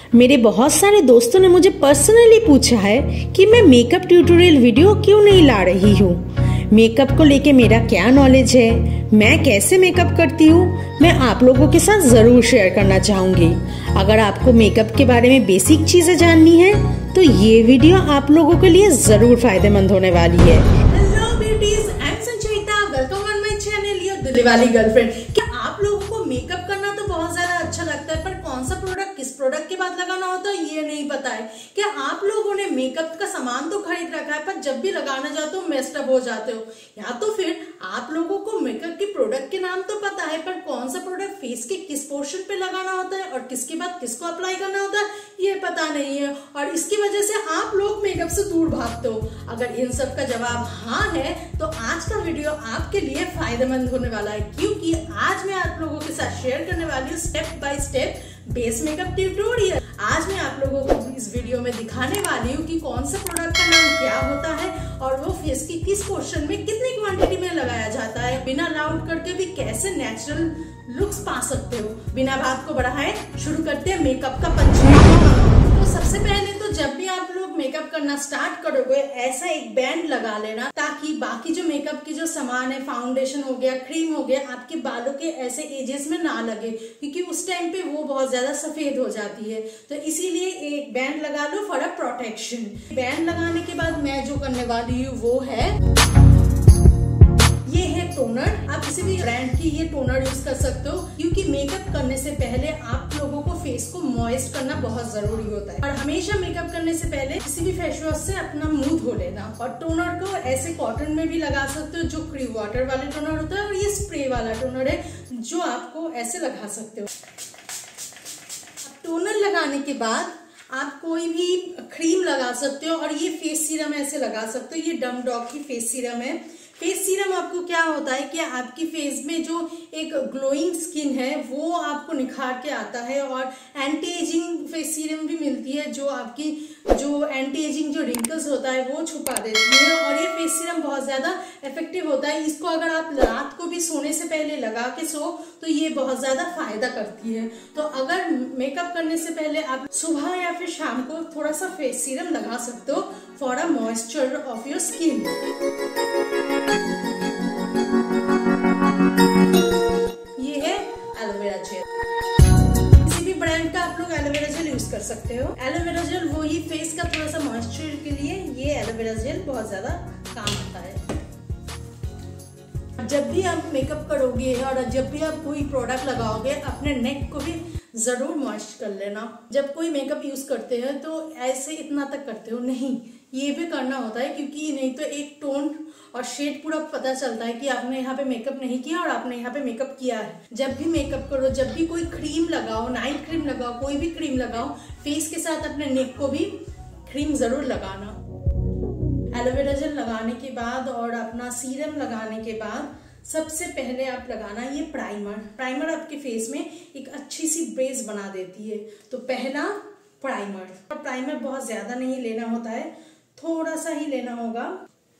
मेरे बहुत सारे दोस्तों ने मुझे पर्सनली पूछा है कि मैं मेकअप ट्यूटोरियल वीडियो क्यों नहीं ला रही हूँ। मेकअप को लेके मेरा क्या नॉलेज है, मैं कैसे मेकअप करती हूँ, मैं आप लोगों के साथ जरूर शेयर करना चाहूंगी। अगर आपको मेकअप के बारे में बेसिक चीजें जाननी है तो ये वीडियो आप लोगों के लिए जरूर फायदेमंद होने वाली है। Hello beauties, I am Sanchita, welcome on my channel your Delhi वाली गर्लफ्रेंड। क्या आप लोगों को मेकअप करना तो बहुत ज्यादा अच्छा लगता है, पर कौन सा प्रोडक्ट किस प्रोडक्ट के बाद लगाना होता है ये नहीं पता है। क्या आप लोगों ने मेकअप का सामान तो खरीद रखा है, पर जब भी लगाना जाते हो मेस्ड अप हो जाते हो, या तो फिर आप लोगों को मेकअप के प्रोडक्ट के नाम तो पता है, पर कौन सा प्रोडक्ट फेस के किस पोर्शन पे लगाना होता है और किसके बाद किसको अप्लाई करना होता है ये पता नहीं है, और इसकी वजह से आप लोग मेकअप से दूर भागते हो। अगर इन सब का जवाब हाँ है तो आज का वीडियो आपके लिए फायदेमंद होने वाला है, क्योंकि आज मैं आप लोगों के साथ शेयर करने वाली हूँ step by step base makeup tutorial. आज मैं आप लोगों को इस वीडियो में दिखाने वाली हूँ कि कौन सा प्रोडक्ट का नाम क्या होता है और वो फेस की किस पोर्शन में कितनी क्वांटिटी में लगाया जाता है, बिना लाउड करके भी कैसे नेचुरल लुक्स पा सकते हो। बिना बात को बढ़ाए शुरू करते हैं मेकअप का पंचनामा। तो सबसे पहले तो जब भी आप लोग मेकअप करना स्टार्ट करोगे ऐसा एक बैंड लगा लेना, ताकि बाकी जो मेकअप की जो सामान है, फाउंडेशन हो गया, क्रीम हो गया, आपके बालों के ऐसे एजेस में ना लगे, क्योंकि उस टाइम पे वो बहुत ज्यादा सफेद हो जाती है। तो इसीलिए एक बैंड लगा लो फॉर अ प्रोटेक्शन। बैंड लगाने के बाद मैं जो करने वाली हूँ वो है ये है टोनर। आप किसी भी ब्रांड की ये टोनर यूज कर सकते हो, क्योंकि मेकअप करने से पहले आप लोगों को फेस को मॉइस्ट करना बहुत जरूरी होता है। और हमेशा मेकअप करने से पहले किसी भी फेस वॉश से अपना मुंह धो लेना। और टोनर को ऐसे कॉटन में भी लगा सकते हो जो क्री वाटर वाले टोनर होता है, और ये स्प्रे वाला टोनर है जो आपको ऐसे लगा सकते हो। टोनर लगाने के बाद आप कोई भी क्रीम लगा सकते हो, और ये फेस सीरम ऐसे लगा सकते हो। ये डम डॉग की फेस सीरम है। फेस सीरम आपको क्या होता है कि आपकी फेस में जो एक ग्लोइंग स्किन है वो आपको निखार के आता है, और एंटी एजिंग फेस सीरम भी मिलती है जो आपकी जो एंटी एजिंग जो रिंकल्स होता है वो छुपा देती है। और ये फेस सीरम बहुत ज्यादा इफेक्टिव होता है। इसको अगर आप रात को भी सोने से पहले लगा के सो तो ये बहुत ज्यादा फायदा करती है। तो अगर मेकअप करने से पहले आप सुबह या फिर शाम को थोड़ा सा फेस सीरम लगा सकते हो for a moisture of your skin. ये है एलोवेरा जेल। किसी भी ब्रांड का आप लोग एलोवेरा जेल यूज कर सकते हो। एलोवेरा जेल वो ही फेस का थोड़ा सा मॉइस्चर के लिए ये एलोवेरा जेल बहुत ज्यादा काम आता है। जब भी आप मेकअप करोगे और जब भी आप कोई प्रोडक्ट लगाओगे अपने नेक को भी जरूर मॉइस्ट कर लेना। जब कोई मेकअप यूज करते हैं तो ऐसे इतना तक करते हो नहीं, ये भी करना होता है, क्योंकि नहीं तो एक टोन और शेड पूरा पता चलता है कि आपने यहाँ पे मेकअप नहीं किया और आपने यहाँ पे मेकअप किया है। जब भी मेकअप करो, जब भी कोई क्रीम लगाओ, नाइट क्रीम लगाओ, कोई भी क्रीम लगाओ, फेस के साथ अपने नेक को भी क्रीम जरूर लगाना। एलोवेरा जेल लगाने के बाद और अपना सीरम लगाने के बाद सबसे पहले आप लगाना ये प्राइमर। प्राइमर आपके फेस में एक अच्छी सी बेस बना देती है। तो पहला प्राइमर, और प्राइमर बहुत ज्यादा नहीं लेना होता है, थोड़ा सा ही लेना होगा।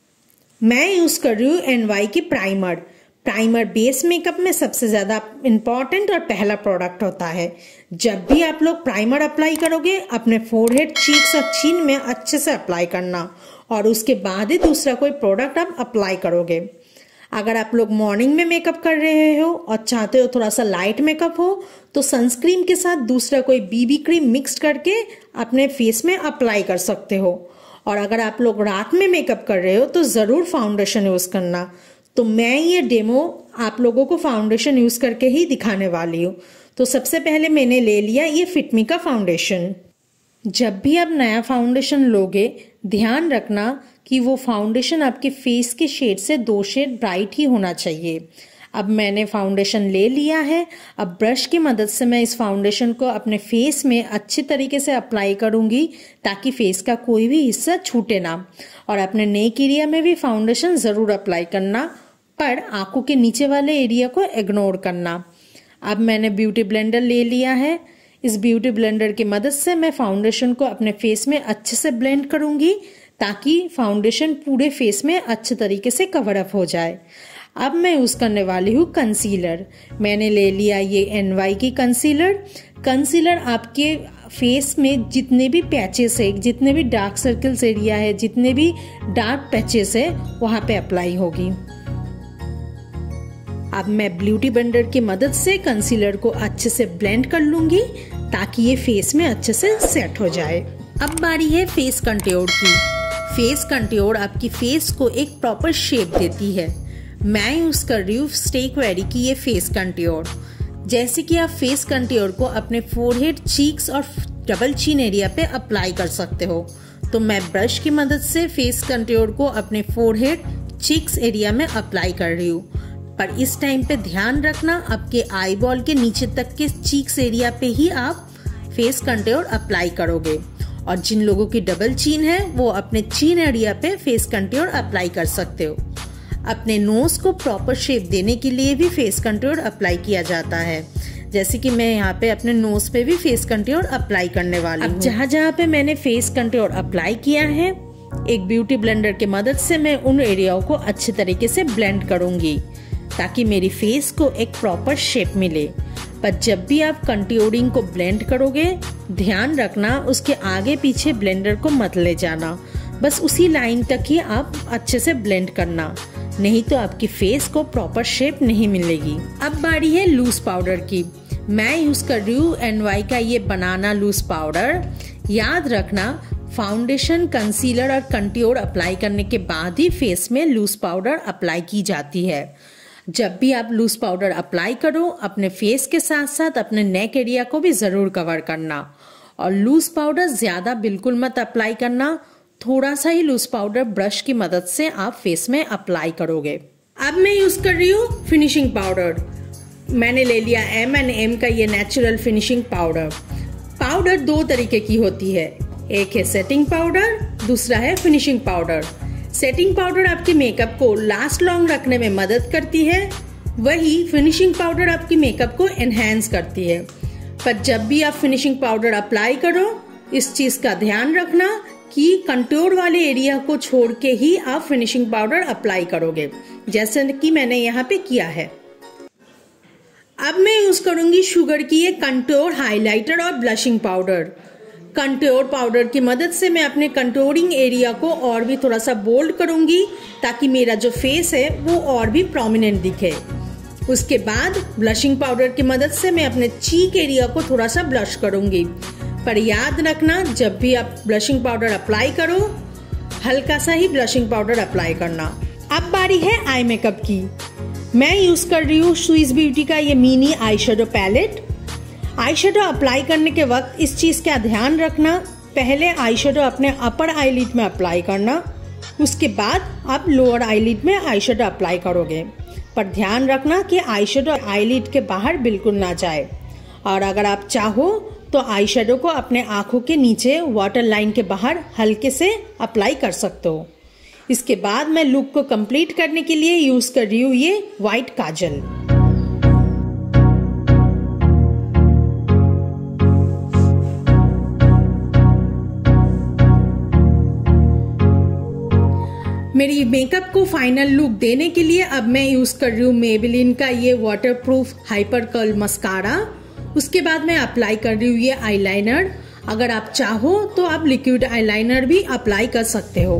मैं यूज कर रही हूँ NY की प्राइमर। प्राइमर बेस मेकअप में सबसे ज्यादा इम्पोर्टेंट और पहला प्रोडक्ट होता है। जब भी आप लोग प्राइमर अप्लाई करोगे अपने फोरहेड, चीक्स और चिन में अच्छे से अप्लाई करना, और उसके बाद ही दूसरा कोई प्रोडक्ट आप अप्लाई करोगे। अगर आप लोग मॉर्निंग में मेकअप कर रहे हो और चाहते हो थोड़ा सा लाइट मेकअप हो तो सनस्क्रीन के साथ दूसरा कोई BB क्रीम मिक्स करके अपने फेस में अप्लाई कर सकते हो। और अगर आप लोग रात में मेकअप कर रहे हो तो जरूर फाउंडेशन यूज करना। तो मैं ये डेमो आप लोगों को फाउंडेशन यूज करके ही दिखाने वाली हूँ। तो सबसे पहले मैंने ले लिया ये फिटमी का फाउंडेशन। जब भी आप नया फाउंडेशन लोगे ध्यान रखना कि वो फाउंडेशन आपके फेस के शेड से 2 शेड ब्राइट ही होना चाहिए। अब मैंने फाउंडेशन ले लिया है। अब ब्रश की मदद से मैं इस फाउंडेशन को अपने फेस में अच्छी तरीके से अप्लाई करूंगी, ताकि फेस का कोई भी हिस्सा छूटे ना। और अपने नेक एरिया में भी फाउंडेशन जरूर अप्लाई करना, पर आंखों के नीचे वाले एरिया को इग्नोर करना। अब मैंने ब्यूटी ब्लेंडर ले लिया है। इस ब्यूटी ब्लेंडर की मदद से मैं फाउंडेशन को अपने फेस में अच्छे से ब्लेंड करूंगी, ताकि फाउंडेशन पूरे फेस में अच्छे तरीके से कवर अप हो जाए। अब मैं यूज करने वाली हूँ कंसीलर। मैंने ले लिया ये NY की कंसीलर। कंसीलर आपके फेस में जितने भी पैचेस है, जितने भी डार्क सर्कल्स एरिया है, जितने भी डार्क पैचेस है, वहां पे अप्लाई होगी। अब मैं ब्यूटी ब्लेंडर की मदद से कंसीलर को अच्छे से ब्लेंड कर लूंगी ताकि ये फेस में अच्छे से सेट हो जाए। अब बारी है फेस कंट्योर की। फेस कंट्योर आपकी फेस को एक प्रॉपर शेप देती है। मैं यूज कर रही हूँ स्टे क्वेरी की ये फेस कंट्योर। जैसे कि आप फेस कंट्योर को अपने फोरहेड, चीक्स और डबल चिन एरिया पे अप्लाई कर सकते हो, तो मैं ब्रश की मदद से फेस कंट्योर को अपने फोरहेड, चीक्स एरिया में अप्लाई कर रही हूँ। पर इस टाइम पे ध्यान रखना, आपके आई बॉल के नीचे तक के चीक्स एरिया पे ही आप फेस कंट्योर अप्लाई करोगे। और जिन लोगों की डबल चीन है वो अपने चीन एरिया पे फेस कंट्योर अप्लाई कर सकते हो। अपने नोज को प्रॉपर शेप देने के लिए भी फेस कंट्योर अप्लाई किया जाता है, जैसे कि मैं यहाँ पे अपने नोज पे भी फेस कंट्योर अप्लाई करने वाली हूँ। अब जहाँ जहाँ पे मैंने फेस कंट्योर अप्लाई किया है, एक ब्यूटी ब्लेंडर की मदद से मैं उन एरियाओं को अच्छे तरीके से ब्लेंड करूंगी ताकि मेरी फेस को एक प्रॉपर शेप मिले। पर जब भी आप कंट्योरिंग को ब्लेंड करोगे, ध्यान रखना उसके आगे पीछे ब्लेंडर को मत ले जाना, बस उसी लाइन तक ही आप अच्छे से ब्लेंड करना, नहीं तो आपकी फेस को प्रॉपर शेप नहीं मिलेगी। अब बारी है लूज पाउडर की। मैं यूज कर रही हूँ NY का ये बनाना लूज पाउडर। याद रखना, फाउंडेशन, कंसीलर और कंट्योर अप्लाई करने के बाद ही फेस में लूज पाउडर अप्लाई की जाती है। जब भी आप लूज पाउडर अप्लाई करो, अपने फेस के साथ साथ अपने नेक एरिया को भी जरूर कवर करना। और लूज पाउडर ज्यादा बिल्कुल मत अप्लाई करना, थोड़ा सा ही लूज पाउडर ब्रश की मदद से आप फेस में अप्लाई करोगे। अब मैं यूज कर रही हूँ फिनिशिंग पाउडर। मैंने ले लिया M&M का ये नेचुरल फिनिशिंग पाउडर। पाउडर दो तरीके की होती है, एक है सेटिंग पाउडर, दूसरा है फिनिशिंग पाउडर। सेटिंग पाउडर आपके मेकअप को लास्ट लॉन्ग रखने में मदद करती है, वही फिनिशिंग पाउडर आपकी मेकअप को एनहेंस करती है। पर जब भी आप फिनिशिंग पाउडर अप्लाई करो, इस चीज का ध्यान रखना कि कंट्योर वाले एरिया को छोड़ के ही आप फिनिशिंग पाउडर अप्लाई करोगे, जैसे कि मैंने यहाँ पे किया है। अब मैं यूज करूंगी शुगर की ये कंट्योर हाइलाइटर और ब्लशिंग पाउडर। कंट्योर पाउडर की मदद से मैं अपने कंट्योरिंग एरिया को और भी थोड़ा सा बोल्ड करूंगी ताकि मेरा जो फेस है वो और भी प्रोमिनेंट दिखे। उसके बाद ब्लशिंग पाउडर की मदद से मैं अपने चीक एरिया को थोड़ा सा ब्लश करूंगी। पर याद रखना, जब भी आप ब्लशिंग पाउडर अप्लाई करो, हल्का सा ही ब्लशिंग पाउडर अप्लाई करना। अब बारी है आई मेकअप की। मैं यूज कर रही हूँ स्विस ब्यूटी का ये mini eye shadow palette. Eye shadow apply करने के वक्त इस चीज का ध्यान रखना, पहले आई शेडो अपने अपर आईलिड में अप्लाई करना, उसके बाद आप लोअर आईलिड में आई शेडो अप्लाई करोगे। पर ध्यान रखना कि आई शेडो आईलिड के बाहर बिल्कुल ना जाए। और अगर आप चाहो तो आई शेडो को अपने आंखों के नीचे वाटर लाइन के बाहर हल्के से अप्लाई कर सकते हो। इसके बाद मैं लुक को कंप्लीट करने के लिए यूज कर रही हूँ ये व्हाइट काजल। मेरी मेकअप को फाइनल लुक देने के लिए अब मैं यूज कर रही हूँ मेबेलिन का ये वाटरप्रूफ हाइपर कर्ल मस्कारा। उसके बाद मैं अप्लाई कर रही हूँ ये आईलाइनर। अगर आप चाहो तो आप लिक्विड आईलाइनर भी अप्लाई कर सकते हो।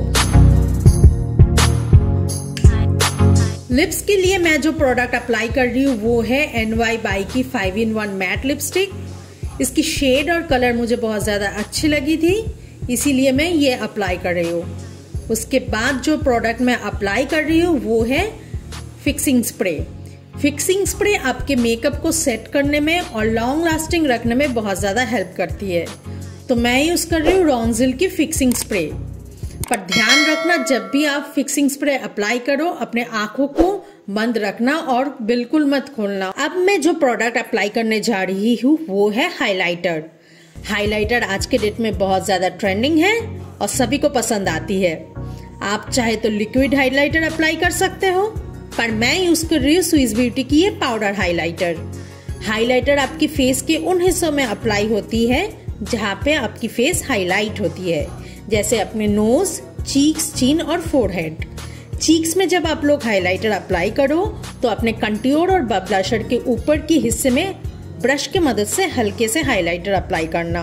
लिप्स के लिए मैं जो प्रोडक्ट अप्लाई कर रही हूँ वो है NY बाई की 5-in-1 मैट लिपस्टिक। इसकी शेड और कलर मुझे बहुत ज्यादा अच्छी लगी थी, इसीलिए मैं ये अप्लाई कर रही हूँ। उसके बाद जो प्रोडक्ट मैं अप्लाई कर रही हूँ वो है फिक्सिंग स्प्रे। फिक्सिंग स्प्रे आपके मेकअप को सेट करने में और लॉन्ग लास्टिंग रखने में बहुत ज्यादा हेल्प करती है, तो मैं यूज कर रही हूँ रॉन्जिल की फिक्सिंग स्प्रे। पर ध्यान रखना, जब भी आप फिक्सिंग स्प्रे अप्लाई करो, अपने आंखों को बंद रखना और बिल्कुल मत खोलना। अब मैं जो प्रोडक्ट अप्लाई करने जा रही हूँ वो है हाइलाइटर। हाइलाइटर आज के डेट में बहुत ज्यादा ट्रेंडिंग है और सभी को पसंद आती है। आप चाहे तो लिक्विड हाइलाइटर अप्लाई कर सकते हो, पर मैं यूज कर रही हूँ स्विस ब्यूटी की ये पाउडर हाइलाइटर। हाइलाइटर आपकी फेस के उन हिस्सों में अप्लाई होती है जहाँ पे आपकी फेस हाईलाइट होती है, जैसे अपने नोज, चीक्स, चिन और फोरहेड। चीक्स में जब आप लोग हाइलाइटर अप्लाई करो तो अपने कंट्योर और ब्लशर के ऊपर के हिस्से में ब्रश की मदद से हल्के से हाइलाइटर अप्लाई करना।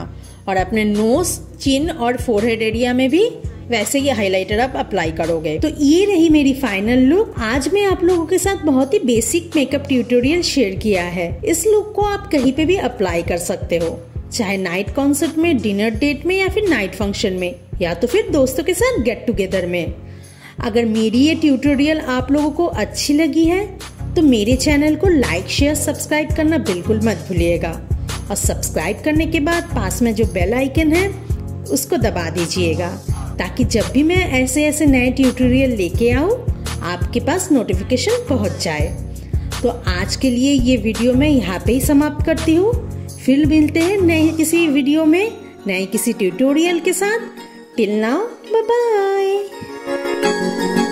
और अपने नोज, चिन और फोरहेड एरिया में भी वैसे ये हाइलाइटर आप अप्लाई करोगे। तो ये रही मेरी फाइनल लुक। आज मैं आप लोगों के साथ बहुत ही बेसिक मेकअप ट्यूटोरियल शेयर किया है। इस लुक को आप कहीं पे भी अप्लाई कर सकते हो, चाहे नाइट कॉन्सर्ट में, डिनर डेट में या फिर नाइट फंक्शन में, या तो फिर दोस्तों के साथ गेट टुगेदर में। अगर मेरी ये ट्यूटोरियल आप लोगों को अच्छी लगी है तो मेरे चैनल को लाइक, शेयर, सब्सक्राइब करना बिल्कुल मत भूलिएगा। और सब्सक्राइब करने के बाद पास में जो बेल आइकन है उसको दबा दीजिएगा, ताकि जब भी मैं ऐसे नए ट्यूटोरियल लेके आऊँ आपके पास नोटिफिकेशन पहुँच जाए। तो आज के लिए ये वीडियो मैं यहाँ पे ही समाप्त करती हूँ। फिर मिलते हैं नए किसी वीडियो में, नए किसी ट्यूटोरियल के साथ। Till now, bye bye.